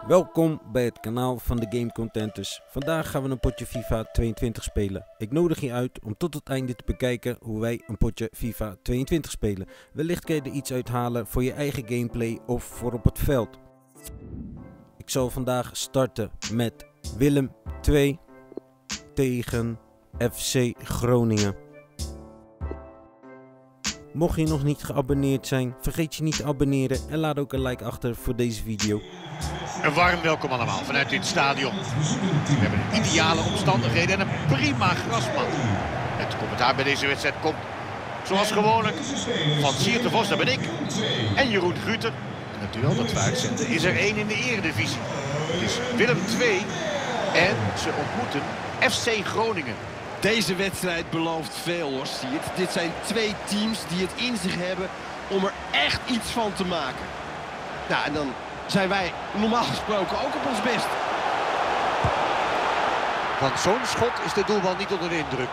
Welkom bij het kanaal van de Game Contenters. Vandaag gaan we een potje FIFA 22 spelen. Ik nodig je uit om tot het einde te bekijken hoe wij een potje FIFA 22 spelen. Wellicht kun je er iets uithalen voor je eigen gameplay of voor op het veld. Ik zal vandaag starten met Willem 2 tegen FC Groningen. Mocht je nog niet geabonneerd zijn, vergeet je niet te abonneren en laat ook een like achter voor deze video. Een warm welkom allemaal vanuit dit stadion. We hebben ideale omstandigheden en een prima grasmat. Het commentaar bij deze wedstrijd komt zoals gewoonlijk van Siert de Vos, dat ben ik. En Jeroen Gruter. En het duel dat we uitzenden is er één in de eredivisie. Het is Willem 2 en ze ontmoeten FC Groningen. Deze wedstrijd belooft veel hoor, Siert. Dit zijn twee teams die het in zich hebben om er echt iets van te maken. Nou, en dan zijn wij normaal gesproken ook op ons best. Van zo'n schot is de doelman niet onder de indruk.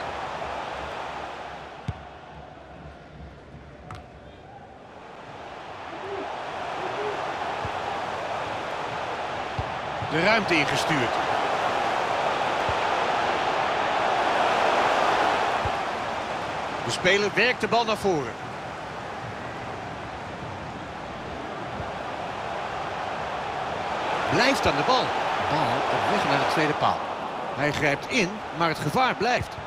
De ruimte ingestuurd. De speler werkt de bal naar voren. Blijft aan de bal. Bal op weg naar de tweede paal. Hij grijpt in, maar het gevaar blijft.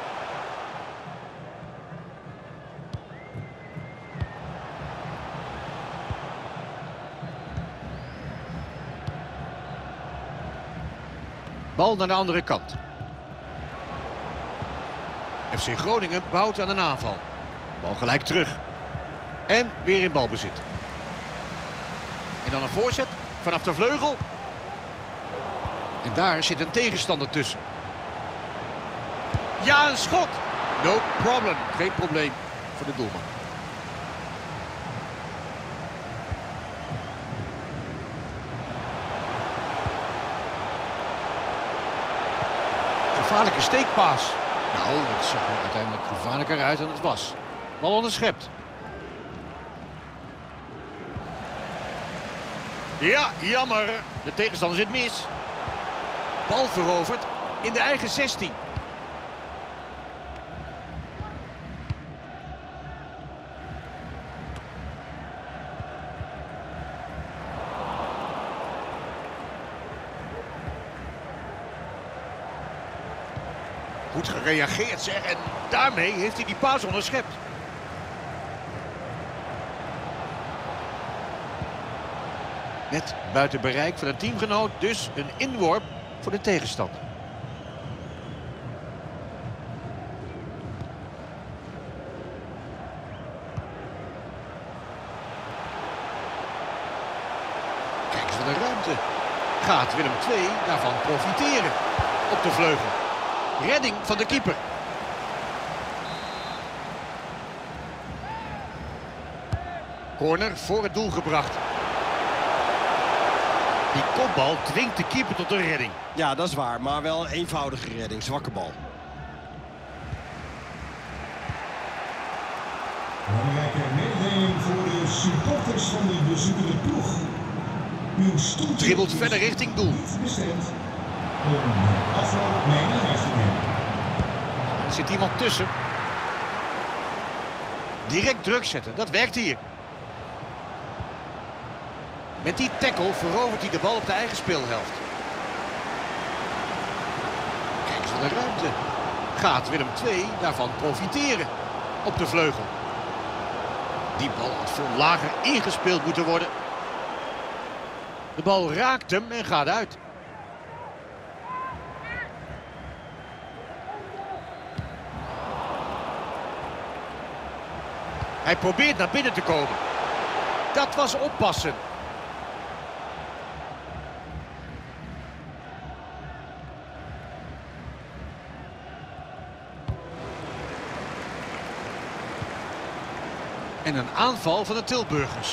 Bal naar de andere kant. FC Groningen bouwt aan een aanval. Bal gelijk terug. En weer in balbezit. En dan een voorzet vanaf de vleugel. En daar zit een tegenstander tussen. Ja, een schot. No problem. Geen probleem voor de doelman. Gevaarlijke steekpaas. Nou, het zag er uiteindelijk gevaarlijker uit dan het was. Bal onderschept. Ja, jammer. De tegenstander zit mis. Bal veroverd in de eigen 16. Goed gereageerd zeg, en daarmee heeft hij die paas onderschept. Net buiten bereik van een teamgenoot, dus een inworp voor de tegenstander. Kijk eens wat een ruimte. Gaat Willem II daarvan profiteren op de vleugel. Redding van de keeper. Corner voor het doel gebracht. Die kopbal dwingt de keeper tot een redding. Ja, dat is waar, maar wel een eenvoudige redding. Zwakke bal. Belangrijke mededeling voor de supporters van de bezoekende ploeg. Uw stoeltje Dribbelt verder richting doel. niet bestemd om afloop mee naar huis te nemen. Er zit iemand tussen. Direct druk zetten, dat werkt hier. Met die tackle verovert hij de bal op de eigen speelhelft. Kijk eens wat een ruimte. Gaat Willem II daarvan profiteren op de vleugel. Die bal had veel lager ingespeeld moeten worden. De bal raakt hem en gaat uit. Hij probeert naar binnen te komen. Dat was oppassen. En een aanval van de Tilburgers.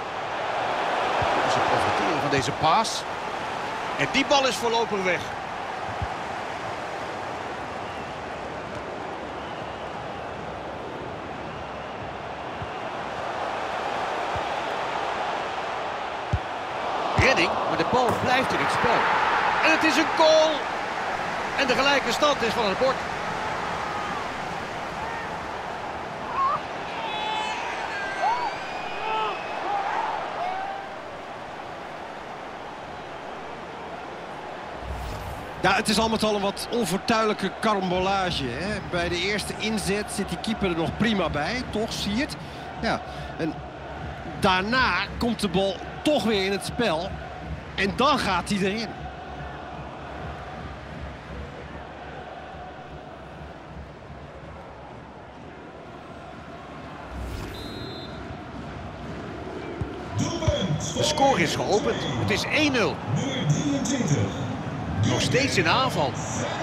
Ze profiteren van deze paas. En die bal is voorlopig weg. redding, maar de bal blijft in het spel. En het is een goal! En de gelijke stand is van het bord. Ja, het is al met al een wat onfortuinlijke karambolage, hè? Bij de eerste inzet zit die keeper er nog prima bij, toch? Zie je het? Ja. En daarna komt de bal toch weer in het spel. En dan gaat hij erin. De score is geopend. Het is 1-0. Nummer 23. Nog steeds in aanval.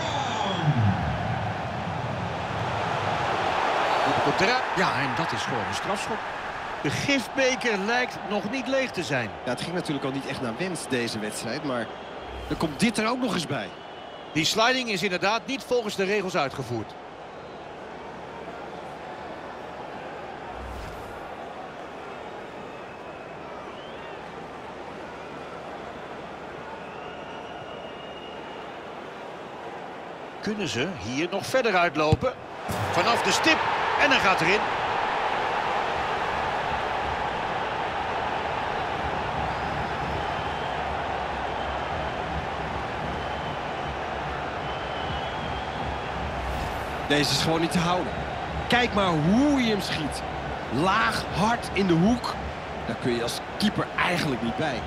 Komt eruit. Ja, en dat is gewoon een strafschop. De gifbeker lijkt nog niet leeg te zijn. Ja, het ging natuurlijk al niet echt naar wens deze wedstrijd, maar dan komt dit er ook nog eens bij. Die sliding is inderdaad niet volgens de regels uitgevoerd. Kunnen ze hier nog verder uitlopen? Vanaf de stip en hij gaat erin. Deze is gewoon niet te houden. Kijk maar hoe hij hem schiet. Laag, hard in de hoek. Daar kun je als keeper eigenlijk niet bij.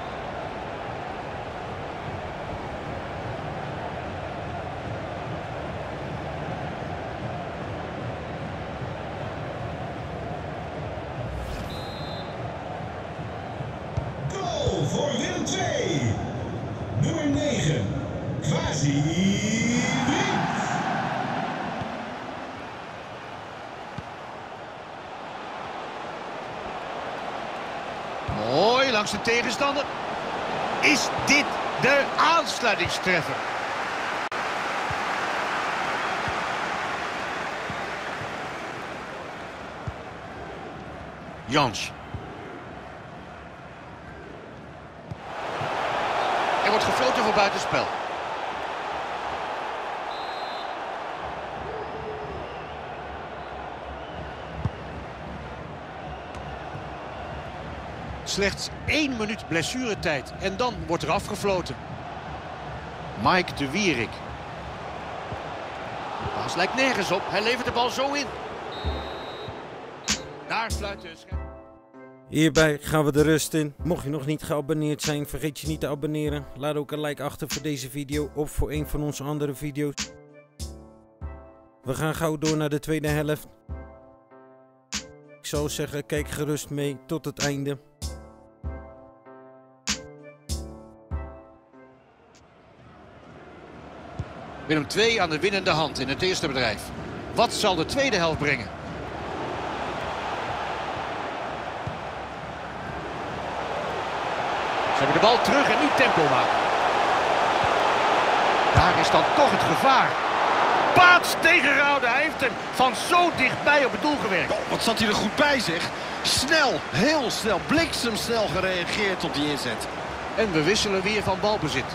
Goal voor Willem II. Nummer 9. Quasi Vriend. Mooi langs de tegenstander. Is dit de aansluitingstreffer? Jans. Er wordt gefloten voor buitenspel. Slechts 1 minuut blessuretijd en dan wordt er afgefloten. Mike de Wierik. De paas lijkt nergens op. Hij levert de bal zo in. Daar fluit de scheidsrechter. Hierbij gaan we de rust in. Mocht je nog niet geabonneerd zijn, vergeet je niet te abonneren. Laat ook een like achter voor deze video of voor een van onze andere video's. We gaan gauw door naar de tweede helft. Ik zou zeggen, kijk gerust mee tot het einde. Willem II aan de winnende hand in het eerste bedrijf. Wat zal de tweede helft brengen? Ze hebben de bal terug en nu tempo maken. Daar is dan toch het gevaar. Paats tegengehouden. Hij heeft hem van zo dichtbij op het doel gewerkt. Oh, wat zat hij er goed bij, zeg. Snel, heel snel, bliksemsnel gereageerd op die inzet. En we wisselen weer van balbezit.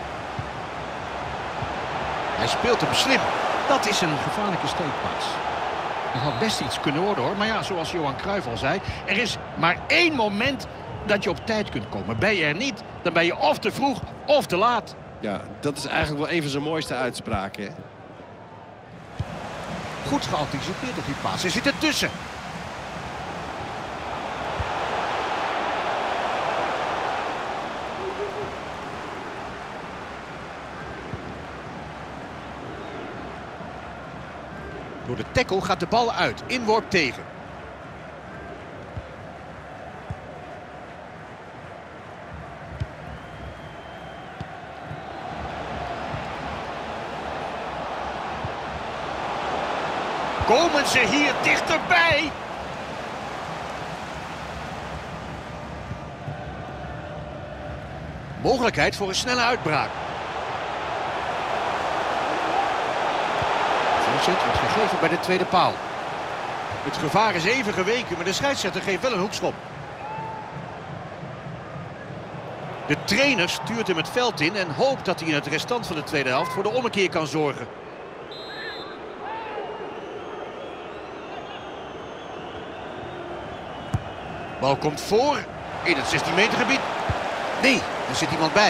Hij speelt hem slim. Dat is een gevaarlijke steekpaas. Het had best iets kunnen worden, hoor. Maar ja, zoals Johan Cruijff al zei, er is maar 1 moment dat je op tijd kunt komen. Ben je er niet, dan ben je of te vroeg of te laat. Ja, dat is eigenlijk wel een van zijn mooiste uitspraken, hè? Goed geanticipeerd op die paas. Hij zit ertussen. Door de tackle gaat de bal uit. Inworp tegen. Komen ze hier dichterbij? Mogelijkheid voor een snelle uitbraak. Voorzet wordt gegeven bij de tweede paal. Het gevaar is even geweken, maar de scheidsrechter geeft wel een hoekschop. De trainer stuurt hem het veld in en hoopt dat hij in het restant van de tweede helft voor de ommekeer kan zorgen. Bal komt voor in het 16 meter gebied. Nee, er zit iemand bij.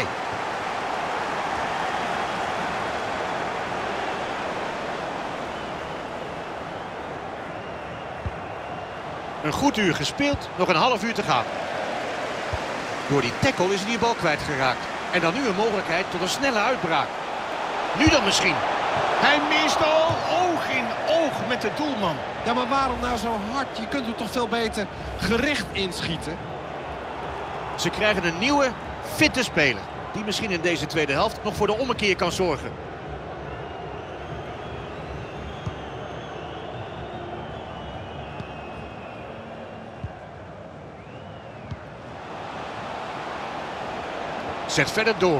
Een goed uur gespeeld, nog een half uur te gaan. Door die tackle is hij die bal kwijtgeraakt. En dan nu een mogelijkheid tot een snelle uitbraak. Nu dan misschien. Hij mist al oog in oog met de doelman. Ja, maar waarom nou zo hard? Je kunt hem toch veel beter gericht inschieten. Ze krijgen een nieuwe, fitte speler. Die misschien in deze tweede helft nog voor de ommekeer kan zorgen. Zet verder door.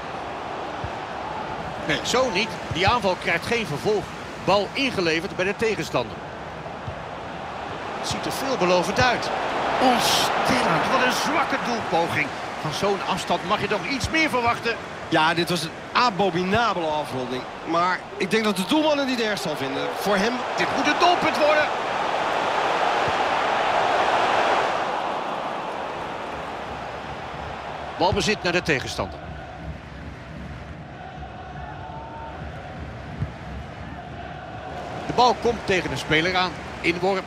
Nee, zo niet. Die aanval krijgt geen vervolg. Bal ingeleverd bij de tegenstander. Het ziet er veelbelovend uit. Ontstellend. Wat een zwakke doelpoging. Van zo'n afstand mag je toch iets meer verwachten. Ja, dit was een abominabele afronding. Maar ik denk dat de doelman het niet erg zal vinden. Voor hem... Dit moet een doelpunt worden. Balbezit naar de tegenstander. De bal komt tegen de speler aan. Inworp.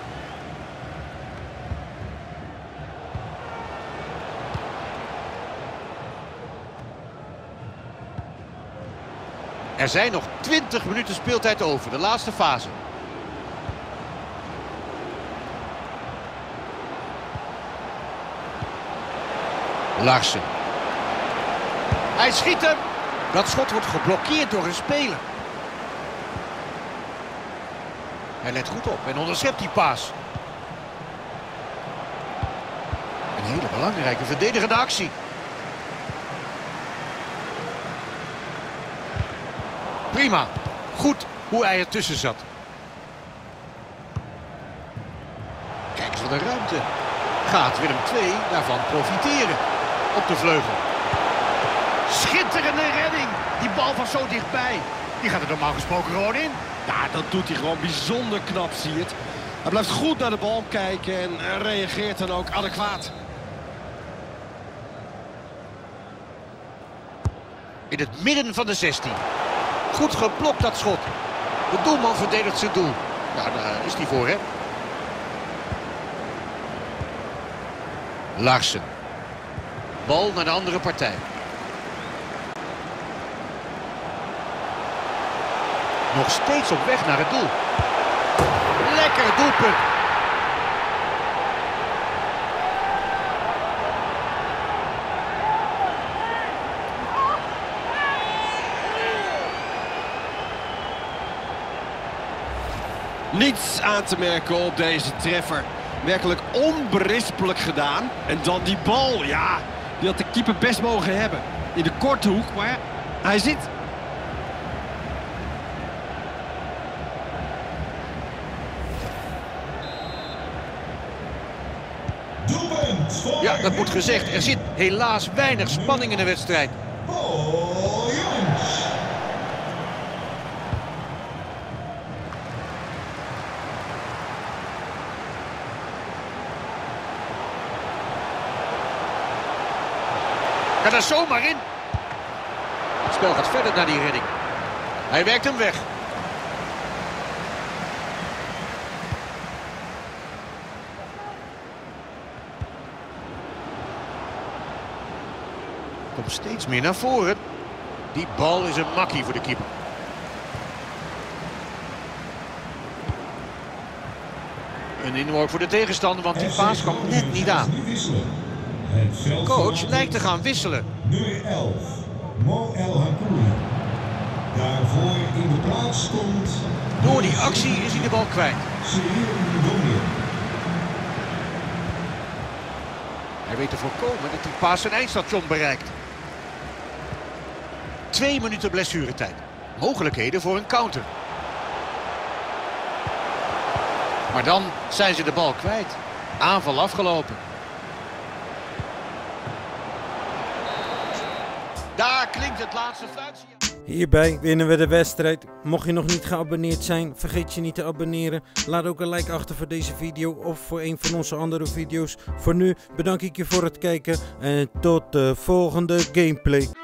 Er zijn nog 20 minuten speeltijd over. De laatste fase. Larsen. Hij schiet hem. Dat schot wordt geblokkeerd door een speler. Hij let goed op en onderschept die paas. Een hele belangrijke verdedigende actie. Prima. Goed hoe hij ertussen zat. Kijk eens wat een ruimte. Gaat Willem II daarvan profiteren? Op de vleugel. Schitterende redding. Die bal was zo dichtbij. Die gaat er normaal gesproken gewoon in. Ja, dat doet hij gewoon bijzonder knap, zie je het. Hij blijft goed naar de bal kijken en reageert dan ook adequaat. In het midden van de 16. Goed geblokt dat schot. De doelman verdedigt zijn doel. Nou, daar is hij voor, hè. Larsen. Bal naar de andere partij. Nog steeds op weg naar het doel. Lekker doelpunt. Niets aan te merken op deze treffer. Werkelijk onberispelijk gedaan. En dan die bal, ja, die had de keeper best mogen hebben. In de korte hoek, maar hij zit. Ja, dat moet gezegd. Er zit helaas weinig spanning in de wedstrijd. Kan er zomaar in. Het spel gaat verder naar die redding. Hij werkt hem weg. Komt steeds meer naar voren. Die bal is een makkie voor de keeper. Een inworp voor de tegenstander, want die paas kwam net niet aan. De coach lijkt te gaan wisselen. Nummer 11, Mo El Hakoui. Daarvoor in de plaats komt... Door die actie is hij de bal kwijt. Hij weet te voorkomen dat die paas zijn eindstation bereikt. 2 minuten blessuretijd. Mogelijkheden voor een counter. Maar dan zijn ze de bal kwijt. Aanval afgelopen. Daar klinkt het laatste fluitje. Hierbij winnen we de wedstrijd. Mocht je nog niet geabonneerd zijn, vergeet je niet te abonneren. Laat ook een like achter voor deze video of voor een van onze andere video's. Voor nu bedank ik je voor het kijken en tot de volgende gameplay.